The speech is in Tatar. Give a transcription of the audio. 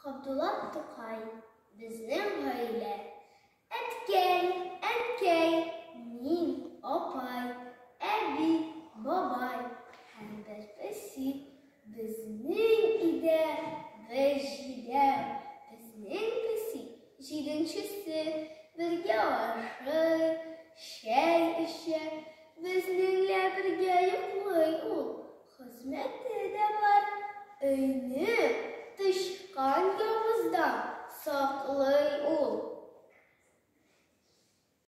Габдулла Тукай, безнең гаилә. Әткәй, мин, апай, әби, бабай, һәм бер песи. Безнең өйдә бер җиләк. Безнең песи җиденчесе бергә ашый, чәй эчә. Безнеңлә бергә йоклый ул. Хезмәте дә бар. Өйне тычкан явыздан саклый ул.